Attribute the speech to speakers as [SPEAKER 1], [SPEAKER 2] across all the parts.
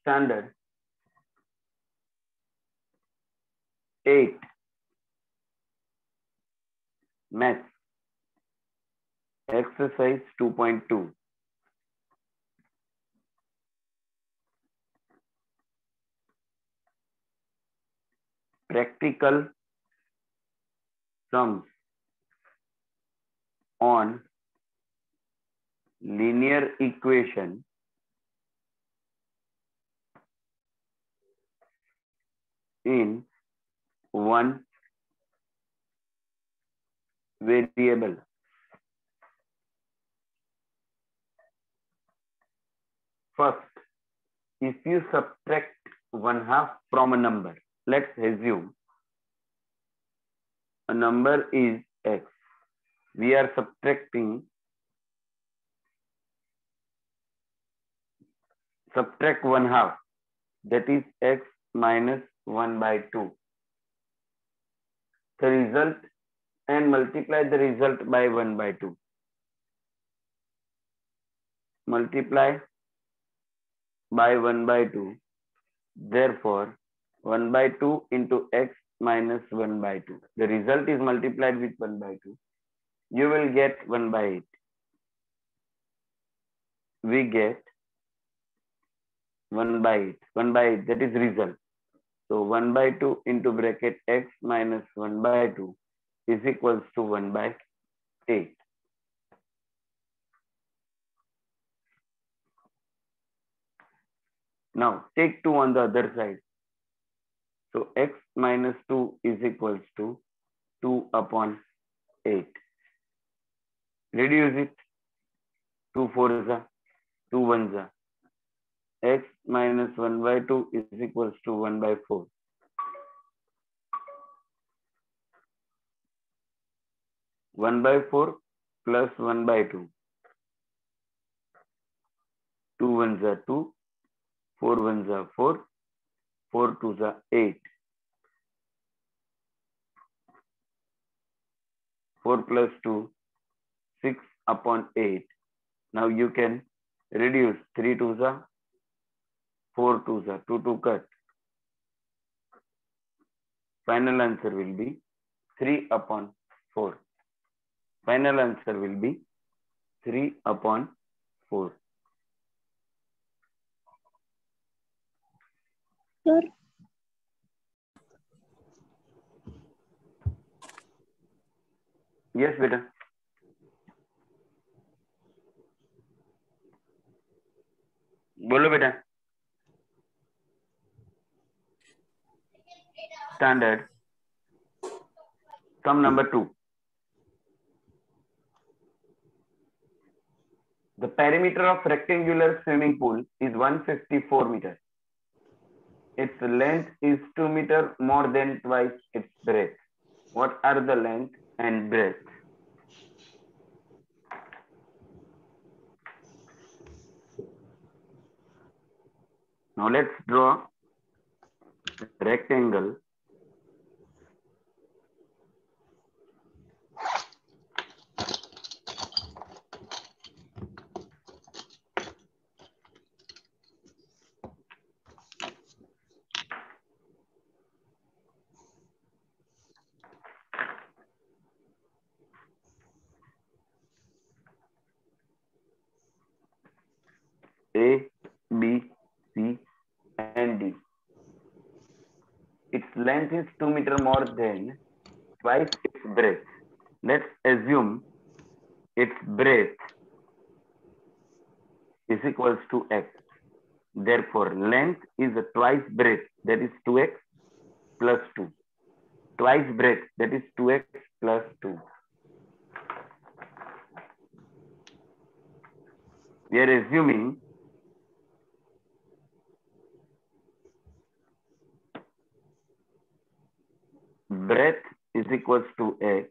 [SPEAKER 1] Standard 8 Maths Exercise 2.2 Practical sums on linear equation in one variable. First, if you subtract 1/2 from a number, let's assume a number is x. We are subtract 1/2, that is x minus 1/2. The result, and multiply the result by 1/2. Multiply by 1/2. Therefore, 1/2 into x minus 1/2. The result is multiplied with 1/2. You will get 1/8. We get 1/8. 1/8, that is result. So 1/2 into bracket x minus 1/2 is equals to 1/8. Now take 2 on the other side. So x minus 2 is equals to 2 upon 8. Reduce it. 2 4s are 2 1s are. X minus 1/2 is equals to 1/4. 1/4 plus 1/2. 2 1s are 2. 4 1s are 4. 4 2s are 8. 4 plus 2, 6 upon 8. Now you can reduce 3 2s are 4 2s are 2 2 cut. Final answer will be 3 upon 4. Final answer will be 3 upon 4.
[SPEAKER 2] Sir,
[SPEAKER 1] Yes, beta. बोलो बेटा. Standard sum number 2. The perimeter of rectangular swimming pool is 154 meters. Its length is 2 meters, more than twice its breadth. What are the length and breadth? Now let's draw rectangle. A, B, C, and D. Its length is 2 meters, more than twice its breadth. Let's assume its breadth is equals to x. Therefore, length is twice breadth, that is 2x plus 2. Twice breadth, that is 2x plus 2. We are assuming breadth is equals to x.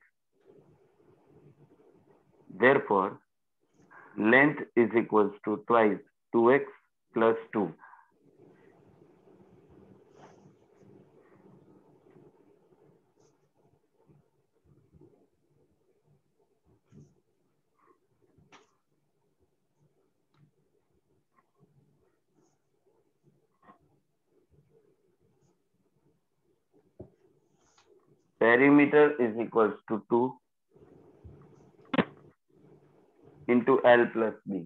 [SPEAKER 1] Therefore, length is equals to twice 2x plus 2. perimeter is equals to 2 into L plus B.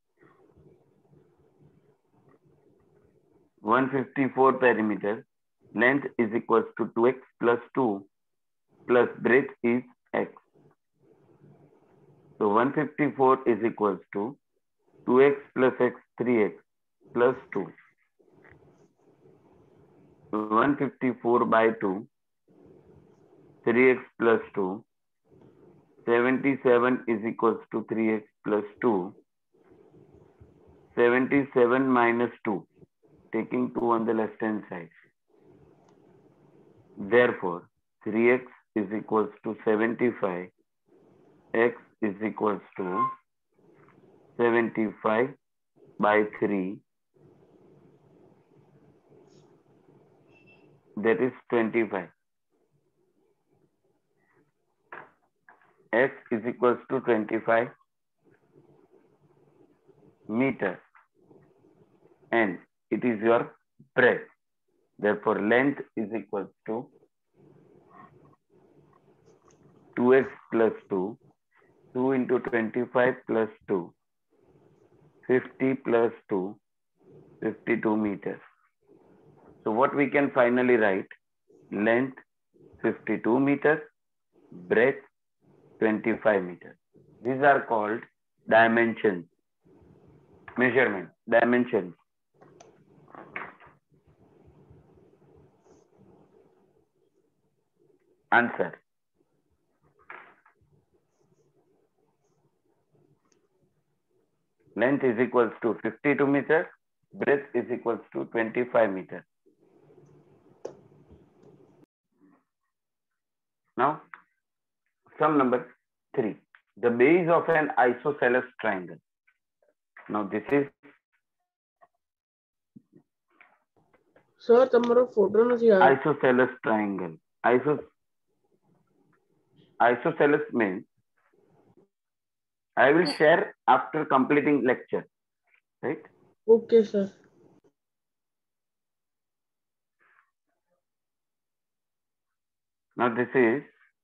[SPEAKER 1] 154 perimeter, length is equals to 2x plus 2 plus breadth is x. So 154 is equals to 2x plus x, 3x plus 2. 154 by 2, 3x plus 2. 77 is equals to 3x plus 2. 77 minus 2, taking 2 on the left hand side. Therefore, 3x is equals to 75. X is equals to 75 by 3. That is 25. X is equals to 25 meter. And it is your breadth. Therefore, length is equals to 2x plus 2. 2 into 25 plus 2. 50 plus 2. 52 meters. So what we can finally write? Length 52 meters. Breadth 25 meters. These are called dimensions. Measurement. Dimensions. Answer. Length is equals to 52 meters. Breadth is equals to 25 meters. Now, sum number 3. The base of an isosceles triangle. Now, this is.
[SPEAKER 2] Sir, તમારો photo નથી આવ્યો.
[SPEAKER 1] Isosceles triangle. Isosceles means I will share after completing lecture. Right?
[SPEAKER 2] Okay, sir.
[SPEAKER 1] Now, this is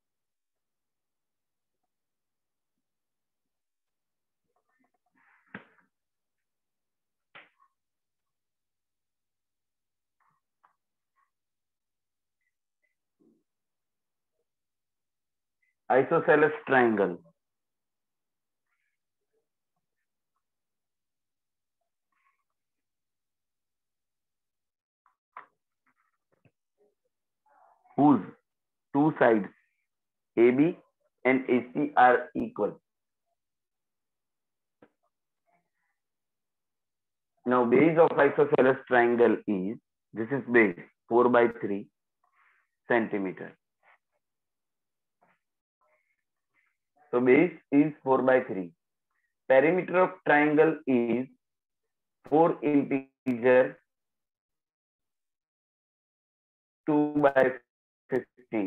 [SPEAKER 1] isosceles triangle. Whose two sides AB and AC are equal. Now, base of isosceles triangle is, this is base 4 by 3 centimeter. So base is 4 by 3. Perimeter of triangle is 4 integer 2 by 15.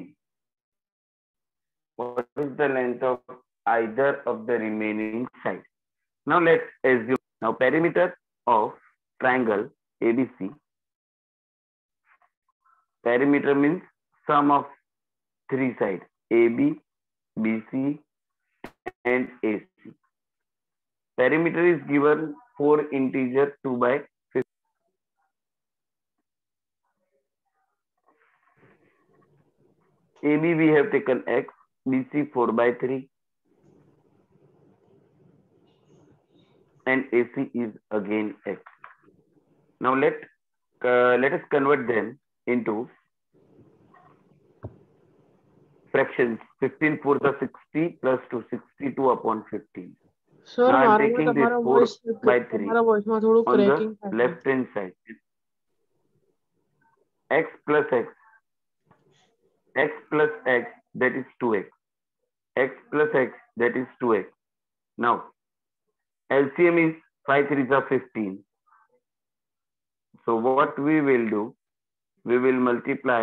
[SPEAKER 1] What is the length of either of the remaining sides? Now let's assume, now perimeter of triangle ABC. Perimeter means sum of 3 sides, AB, BC and AC. Perimeter is given 4 integer 2 by 15. AB we have taken X, BC 4 by 3 and AC is again X. Now let us convert them into fractions. 15 4 the 60 plus 2, 62 upon 15.
[SPEAKER 2] Sir,
[SPEAKER 1] Now I am
[SPEAKER 2] મારામાં
[SPEAKER 1] taking this
[SPEAKER 2] તમારો
[SPEAKER 1] 4
[SPEAKER 2] voice
[SPEAKER 1] by 3
[SPEAKER 2] તમારા voiceમાં થોડું
[SPEAKER 1] on the
[SPEAKER 2] cracking થાય છે.
[SPEAKER 1] left hand side. X plus X. X plus X, that is 2X. X plus X, that is 2X. Now, LCM is 5 3s are 15. So what we will do, we will multiply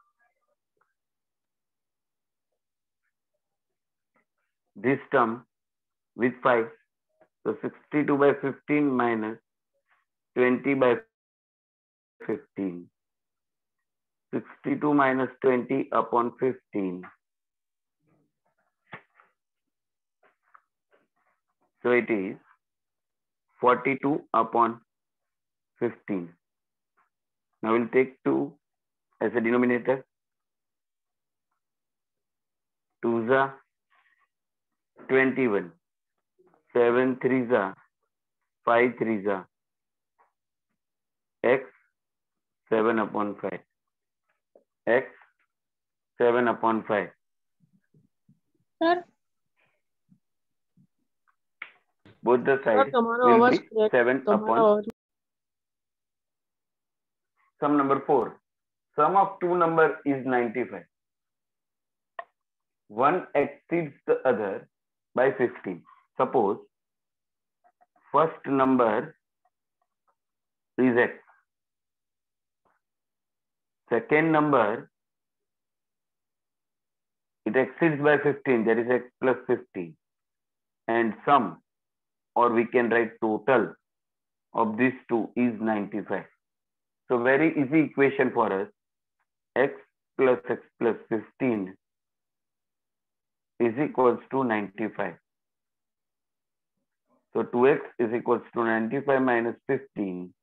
[SPEAKER 1] this term with 5. So 62 by 15 minus 20 by 15. 62 minus 20 upon 15. So it is 42 upon 15. Now we'll take 2 as a denominator. 2s are 21. 7 3s are 5 3s are x 7 upon 5. X 7 upon 5.
[SPEAKER 3] Sir,
[SPEAKER 1] Both the sides
[SPEAKER 2] તમારો
[SPEAKER 1] will
[SPEAKER 2] અવાજ
[SPEAKER 1] be 7 upon sum number 4. Sum of two number is 95. One exceeds the other by 15. Suppose first number is x. Second number, it exceeds by 15, that is x plus 15. And sum, or we can write total of these two is 95. So very easy equation for us. X plus 15 is equals to 95. So 2x is equals to 95 minus 15.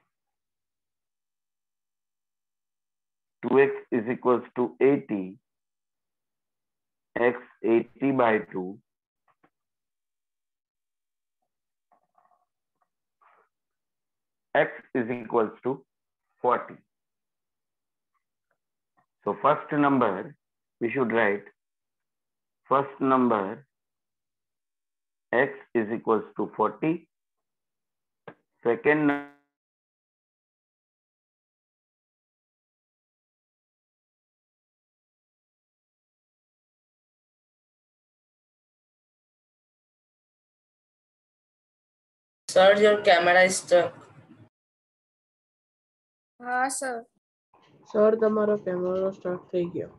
[SPEAKER 1] 2x is equals to 80. X 80 by 2. X is equals to 40. So first number, we should write first number x is equals to 40. Second
[SPEAKER 4] Sir, your camera is stuck.
[SPEAKER 3] હા sir.
[SPEAKER 2] Sir તમારો કેમેરો start થઈ ગયો.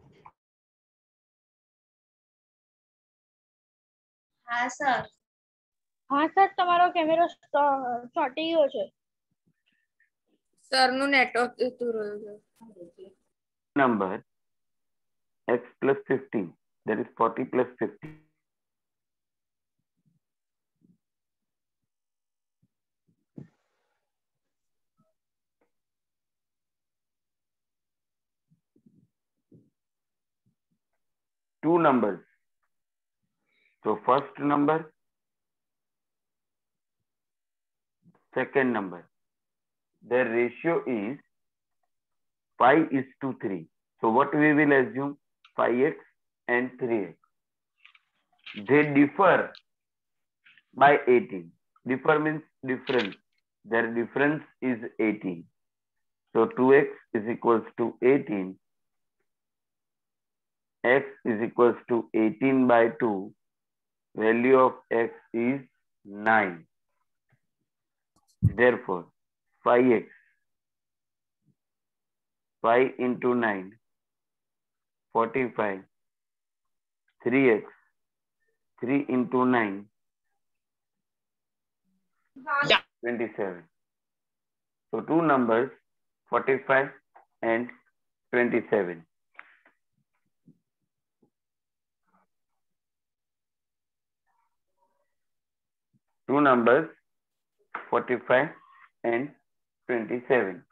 [SPEAKER 3] હા sir. હા sir તમારો કેમેરો ચોંટી ગયો છે. સરનું નેટવર્ક જતું રહ્યું છે.
[SPEAKER 1] number x plus 15, that is 40 plus 15. Two numbers. So first number, second number. Their ratio is 5:3. So what we will assume? 5x and 3x. They differ by 18. Differ means difference. Their difference is 18. So 2x is equals to 18. X is equals to 18 by 2. Value of x is 9. Therefore, 5x, 5 into 9, 45. 3x, 3 into 9, 27. So two numbers, 45 and 27. Two numbers, 45 and 27.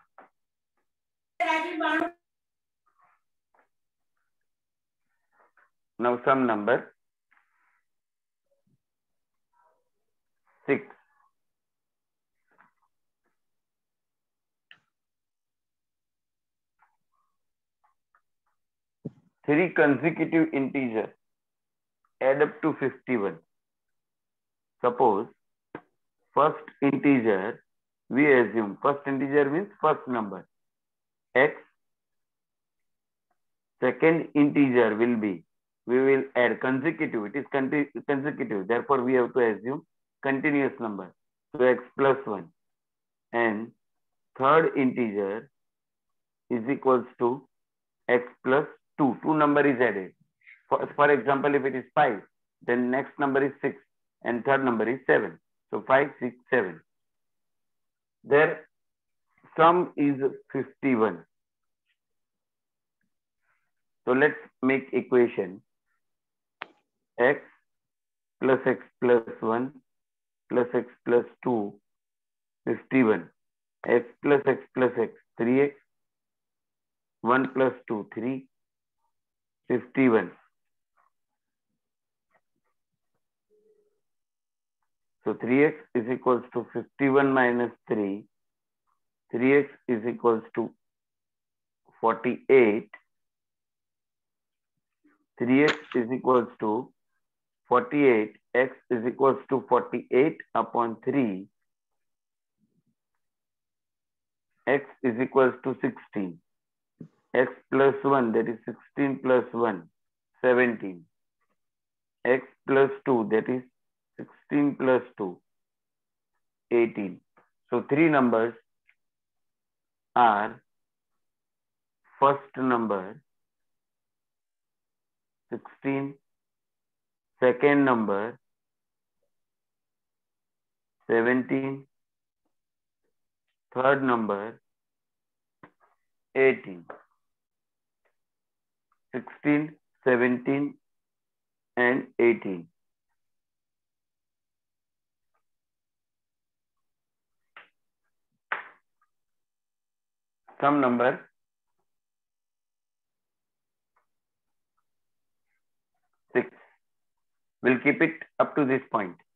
[SPEAKER 1] Now some number 6. Three consecutive integers add up to 51. Suppose first integer, we assume first integer means first number x. Second integer will be, we will add consecutive, it is consecutive, therefore we have to assume continuous number, so x plus 1. And third integer is equals to x plus 2. Two number is added. For example, if it is 5, then next number is 6 and third number is 7. So 5, 6, 7. Their sum is 51. So let's make equation x plus x plus 1 plus x plus 2, 51. X plus x plus x, 3x. 1 plus 2, 3. 51. So 3x is equals to 51 minus 3. 3x is equals to 48. 3x is equals to 48. X is equals to 48 upon 3. X is equals to 16. X plus 1, that is 16 plus 1, 17. X plus 2, that is 16 plus 2, 18. So three numbers are, first number 16, second number 17, third number 18. 16, 17 and 18. Some number 6. We'll keep it up to this point.